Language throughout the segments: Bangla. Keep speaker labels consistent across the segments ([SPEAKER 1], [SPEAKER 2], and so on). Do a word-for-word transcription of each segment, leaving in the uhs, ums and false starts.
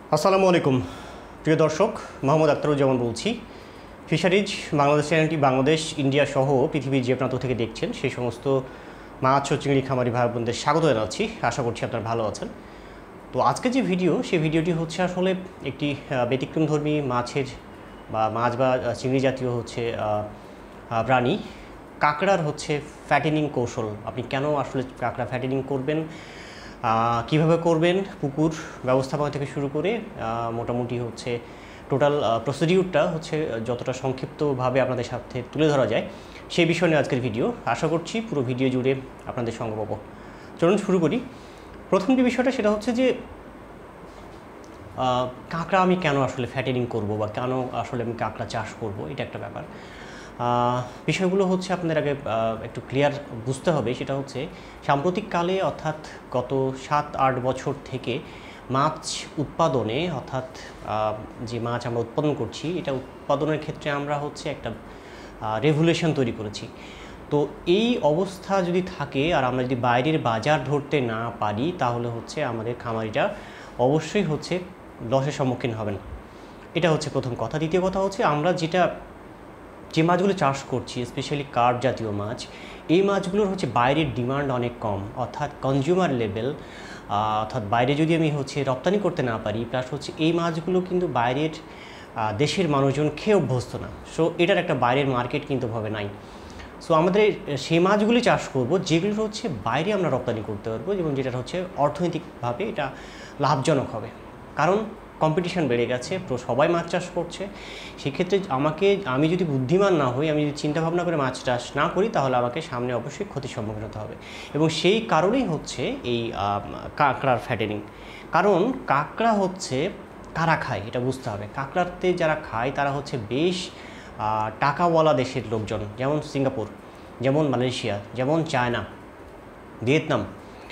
[SPEAKER 1] আসসালামু আলাইকুম প্রিয় দর্শক, মোহাম্মদ আখতারুজ্জামান বলছি। ফিশারিজ বাংলাদেশ চ্যানেলটি বাংলাদেশ, ইন্ডিয়া সহ পৃথিবীর যে প্রান্ত থেকে দেখছেন সেই সমস্ত মাছ ও চিংড়ি খামারি ভাই বোনদের স্বাগত জানাচ্ছি। আশা করছি আপনারা ভালো আছেন। তো আজকে যে ভিডিও, সেই ভিডিওটি হচ্ছে আসলে একটি ব্যতিক্রমধর্মী মাছের বা মাছ বা চিংড়ি জাতীয় হচ্ছে প্রাণী কাঁকড়ার হচ্ছে ফ্যাটেনিং কৌশল। আপনি কেন আসলে কাঁকড়া ফ্যাটেনিং করবেন, কিভাবে করবেন, পুকুর ব্যবস্থাপনা থেকে শুরু করে মোটামুটি হচ্ছে টোটাল প্রসিডিউরটা হচ্ছে যতটা সংক্ষিপ্তভাবে আপনাদের সাথে তুলে ধরা যায় সেই বিষয় নিয়ে আজকের ভিডিও। আশা করছি পুরো ভিডিও জুড়ে আপনাদের সঙ্গ পাবো। চলুন শুরু করি। প্রথম যে বিষয়টা সেটা হচ্ছে যে কাঁকড়া আমি কেন আসলে ফ্যাটেনিং করব বা কেন আসলে আমি কাঁকড়া চাষ করব, এটা একটা ব্যাপার। বিষয়গুলো হচ্ছে আপনাদের আগে একটু ক্লিয়ার বুঝতে হবে। সেটা হচ্ছে সাম্প্রতিককালে অর্থাৎ গত সাত আট বছর থেকে মাছ উৎপাদনে, অর্থাৎ যে মাছ আমরা উৎপাদন করছি এটা উৎপাদনের ক্ষেত্রে আমরা হচ্ছে একটা রেভুলেশন তৈরি করেছি। তো এই অবস্থা যদি থাকে আর আমরা যদি বাইরের বাজার ধরতে না পারি তাহলে হচ্ছে আমাদের খামারিরা অবশ্যই হচ্ছে লসের সম্মুখীন হবেন। এটা হচ্ছে প্রথম কথা। দ্বিতীয় কথা হচ্ছে আমরা যেটা যে মাছগুলো চাষ করছি, স্পেশালি কার্প জাতীয় মাছ, এই মাছগুলোর হচ্ছে বাইরের ডিমান্ড অনেক কম, অর্থাৎ কনজিউমার লেভেল, অর্থাৎ বাইরে যদি আমি হচ্ছে রপ্তানি করতে না পারি, প্লাস হচ্ছে এই মাছগুলো কিন্তু বাইরের দেশের মানুষজন খেয়ে অভ্যস্ত না। সো এটার একটা বাইরের মার্কেট কিন্তু ভাবে নাই। সো আমাদের সেই মাছগুলি চাষ করব যেগুলো হচ্ছে বাইরে আমরা রপ্তানি করতে পারবো এবং যেটা হচ্ছে অর্থনৈতিকভাবে এটা লাভজনক হবে। কারণ কম্পিটিশান বেড়ে গেছে, তো সবাই মাছ চাষ করছে। সেক্ষেত্রে আমাকে আমি যদি বুদ্ধিমান না হই, আমি যদি চিন্তাভাবনা করে মাছ চাষ না করি, তাহলে আমাকে সামনে অবশ্যই ক্ষতির সম্মুখীন হতে হবে। এবং সেই কারণেই হচ্ছে এই কাঁকড়ার ফ্যাটেনিং। কারণ কাঁকড়া হচ্ছে কারা খায় এটা বুঝতে হবে। কাঁকড়াতে যারা খায় তারা হচ্ছে বেশ টাকাওয়ালা দেশের লোকজন, যেমন সিঙ্গাপুর, যেমন মালয়েশিয়া, যেমন চায়না, ভিয়েতনাম,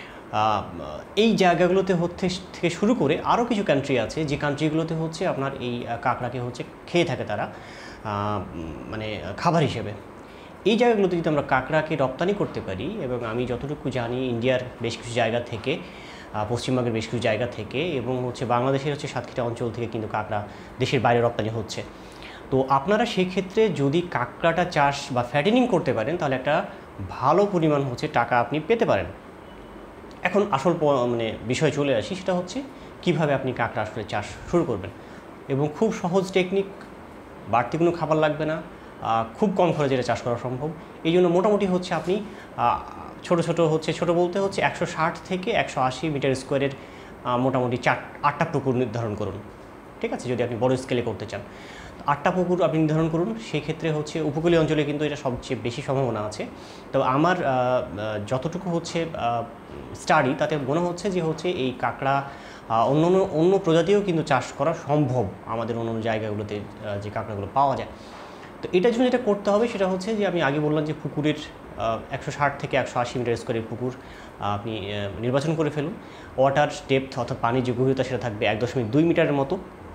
[SPEAKER 1] এই জায়গাগুলোতে হচ্ছে থেকে শুরু করে আরও কিছু কান্ট্রি আছে যে কান্ট্রিগুলোতে হচ্ছে আপনার এই কাঁকড়াকে হচ্ছে খেয়ে থাকে তারা মানে খাবার হিসেবে। এই জায়গাগুলোতে যদি আমরা কাঁকড়াকে রপ্তানি করতে পারি, এবং আমি যতটুকু জানি ইন্ডিয়ার বেশ কিছু জায়গা থেকে, পশ্চিমবঙ্গের বেশ কিছু জায়গা থেকে, এবং হচ্ছে বাংলাদেশের হচ্ছে সাতক্ষীরা অঞ্চল থেকে কিন্তু কাঁকড়া দেশের বাইরে রপ্তানি হচ্ছে। তো আপনারা সেই ক্ষেত্রে যদি কাঁকড়াটা চাষ বা ফ্যাটেনিং করতে পারেন তাহলে একটা ভালো পরিমাণ হচ্ছে টাকা আপনি পেতে পারেন। এখন আসল মানে বিষয় চলে আসি, সেটা হচ্ছে কিভাবে আপনি কাঁকড়া আসলে চাষ শুরু করবেন। এবং খুব সহজ টেকনিক, বাড়তি কোনো খাবার লাগবে না, খুব কম খরচে এটা চাষ করা সম্ভব। এই জন্য মোটামুটি হচ্ছে আপনি ছোট ছোট হচ্ছে ছোট বলতে হচ্ছে একশো ষাট থেকে একশো আশি মিটার স্কোয়ারের মোটামুটি চার আটটা পুকুর নির্ধারণ করুন। ঠিক আছে, যদি আপনি বড় স্কেলে করতে চান আটটা পুকুর আপনি নির্ধারণ করুন। সেই ক্ষেত্রে হচ্ছে উপকূলীয় অঞ্চলে কিন্তু এটা সবচেয়ে বেশি সম্ভাবনা আছে। তো আমার যতটুকু হচ্ছে স্টাডি তাতে মনে হচ্ছে যে হচ্ছে এই কাঁকড়া অন্য অন্য প্রজাতিও কিন্তু চাষ করা সম্ভব আমাদের অন্য জায়গাগুলোতে যে কাঁকড়াগুলো পাওয়া যায়। তো এটার জন্য যেটা করতে হবে সেটা হচ্ছে যে আমি আগে বললাম যে পুকুরের একশো ষাট থেকে একশো আশি মিটার স্কোয়ারের পুকুর আপনি নির্বাচন করে ফেলুন। ওয়াটার ডেপথ অর্থাৎ পানির যে গভীরতা সেটা থাকবে এক দশমিক দুই মিটারের মতো।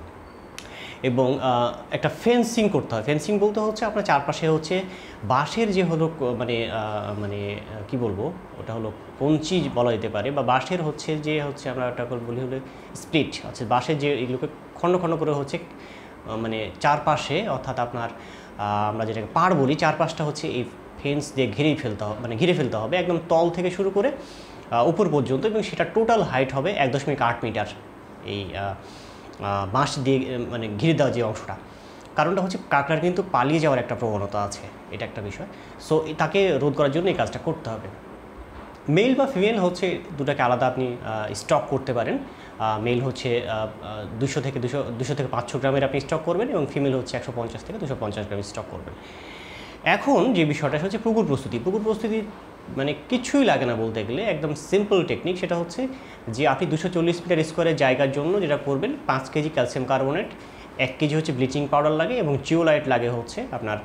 [SPEAKER 1] এবং একটা ফেন্সিং করতে হয়। ফেন্সিং বলতে হচ্ছে আপনার চারপাশে হচ্ছে বাঁশের যে হলো মানে মানে কি বলবো, ওটা হলো কঞ্চি বলা যেতে পারে, বা বাঁশের হচ্ছে যে হচ্ছে আমরা ওটা বলি হলো স্প্লিট, আচ্ছা বাঁশের যে এগুলোকে খণ্ড খণ্ড করে হচ্ছে মানে চারপাশে, অর্থাৎ আপনার আমরা যেটাকে পাড় বলি, চারপাশটা হচ্ছে এই ফেন্স দিয়ে ঘিরেই ফেলতে হবে, মানে ঘিরে ফেলতে হবে একদম তল থেকে শুরু করে উপর পর্যন্ত। এবং সেটা টোটাল হাইট হবে এক দশমিক আট মিটার এই বাঁশ দিয়ে মানে ঘিরে দেওয়া যে অংশটা। কারণটা হচ্ছে কাঁকড়ার কিন্তু পালিয়ে যাওয়ার একটা প্রবণতা আছে, এটা একটা বিষয়। সো তাকে রোধ করার জন্য এই কাজটা করতে হবে। মেল বা ফিমেল হচ্ছে দুটাকে আলাদা আপনি স্টক করতে পারেন। মেল হচ্ছে দুশো থেকে দুশো দুশো থেকে পাঁচশো গ্রামের আপনি স্টক করবেন, এবং ফিমেল হচ্ছে একশো পঞ্চাশ থেকে দুশো পঞ্চাশ গ্রামের স্টক করবেন। এখন যে বিষয়টা হচ্ছে পুকুর প্রস্তুতি। পুকুর প্রস্তুতি মানে কিছুই লাগে না বলতে গেলে, একদম সিম্পল টেকনিক। সেটা হচ্ছে যে আপনি দুশো চল্লিশ মিটার স্কোয়ারের জায়গার জন্য যেটা করবেন, পাঁচ কেজি ক্যালসিয়াম কার্বনেট, এক কেজি হচ্ছে ব্লিচিং পাউডার লাগে, এবং জিওলাইট লাগে হচ্ছে আপনার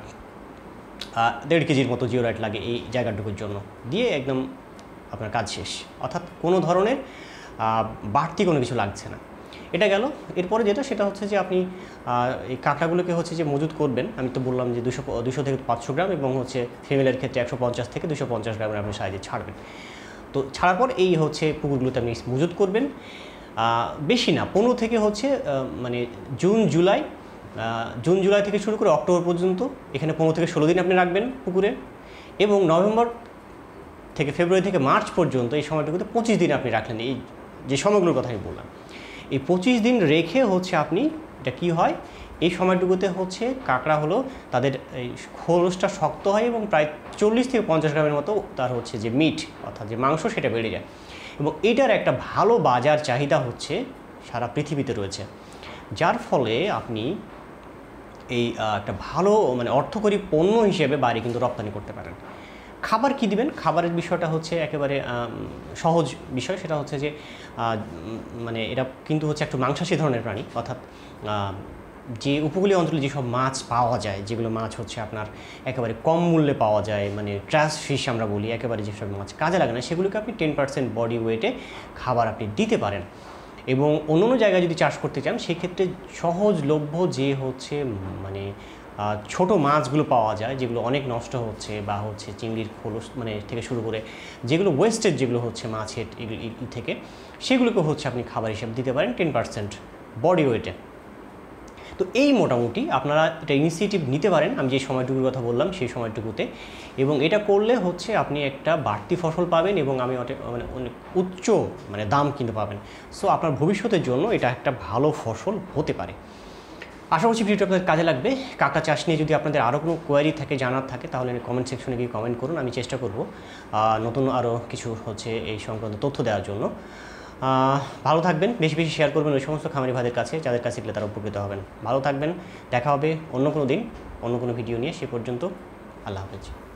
[SPEAKER 1] দেড় কেজির মতো জিওলাইট লাগে এই জায়গাটুকুর জন্য, দিয়ে একদম আপনার কাজ শেষ। অর্থাৎ কোনো ধরনের বাড়তি কোনো কিছু লাগছে না। এটা গেল। এরপরে যেটা সেটা হচ্ছে যে আপনি এই কাঁকড়াগুলোকে হচ্ছে যে মজুত করবেন, আমি তো বললাম যে দুশো দুশো থেকে পাঁচশো গ্রাম, এবং হচ্ছে ফিমেলের ক্ষেত্রে একশো পঞ্চাশ থেকে দুশো পঞ্চাশ গ্রামের আপনি সাইজে ছাড়বেন। তো ছাড়ার পর এই হচ্ছে পুকুরগুলোতে আপনি মজুত করবেন। বেশি না, পনেরো থেকে হচ্ছে মানে জুন জুলাই জুন জুলাই থেকে শুরু করে অক্টোবর পর্যন্ত এখানে পনেরো থেকে ষোলো দিন আপনি রাখবেন পুকুরে, এবং নভেম্বর থেকে ফেব্রুয়ারি থেকে মার্চ পর্যন্ত এই সময়টুকুতে পঁচিশ দিন আপনি রাখলেন। এই যে সময়গুলোর কথা আমি বললাম, এই পঁচিশ দিন রেখে হচ্ছে আপনি এটা কি হয়, এই সময়টুকুতে হচ্ছে কাঁকড়া হলো তাদের এই খোলসটা শক্ত হয় এবং প্রায় চল্লিশ থেকে পঞ্চাশ গ্রামের মতো তার হচ্ছে যে মিট অর্থাৎ যে মাংস সেটা বেড়ে যায়, এবং এটার একটা ভালো বাজার চাহিদা হচ্ছে সারা পৃথিবীতে রয়েছে, যার ফলে আপনি এই একটা ভালো মানে অর্থকরী পণ্য হিসেবে বাইরে কিন্তু রপ্তানি করতে পারেন। খাবার কি দিবেন, খাবারের বিষয়টা হচ্ছে একেবারে সহজ বিষয়, সেটা হচ্ছে যে মানে এটা কিন্তু হচ্ছে একটু মাংসাশী ধরনের প্রাণী, অর্থাৎ যে উপকূলীয় অঞ্চলে যেসব মাছ পাওয়া যায়, যেগুলো মাছ হচ্ছে আপনার একেবারে কম মূল্যে পাওয়া যায়, মানে ট্র্যাশ ফিশ আমরা বলি, একেবারে যেসব মাছ কাজে লাগে না, সেগুলোকে আপনি টেন পার্সেন্ট বডি ওয়েটে খাবার আপনি দিতে পারেন। এবং অন্য অন্য জায়গায় যদি চাষ করতে চান সেক্ষেত্রে সহজলভ্য যে হচ্ছে মানে ছোট মাছগুলো পাওয়া যায়, যেগুলো অনেক নষ্ট হচ্ছে, বা হচ্ছে চিংড়ির খোলস মানে থেকে শুরু করে যেগুলো ওয়েস্টেজ যেগুলো হচ্ছে মাছের থেকে, সেগুলোকে হচ্ছে আপনি খাবার হিসেবে দিতে পারেন টেন পার্সেন্ট বডি ওয়েটে। তো এই মোটামুটি আপনারা এটা ইনিশিয়েটিভ নিতে পারেন আমি যে সময়টুকুর কথা বললাম সেই সময়টুকুতে, এবং এটা করলে হচ্ছে আপনি একটা বাড়তি ফসল পাবেন এবং আমি মানে অনেক উচ্চ মানে দাম কিন্তু পাবেন। সো আপনার ভবিষ্যতের জন্য এটা একটা ভালো ফসল হতে পারে। আশা করছি ভিডিওটা আপনাদের কাজে লাগবে। কাঁকড়া চাষ নিয়ে যদি আপনাদের আরও কোনো কোয়ারি থাকে, জানার থাকে, তাহলে কমেন্ট সেকশনে গিয়ে কমেন্ট করুন, আমি চেষ্টা করব নতুন আরও কিছু হচ্ছে এই সংক্রান্ত তথ্য দেওয়ার জন্য। ভালো থাকবেন, বেশি বেশি শেয়ার করবেন ওই সমস্ত খামারি ভাইদের কাছে যাদের কাছে গেলে তারা উপকৃত হবেন। ভালো থাকবেন, দেখা হবে অন্য কোনো দিন অন্য কোনো ভিডিও নিয়ে। সে পর্যন্ত আল্লাহ হাফেজ।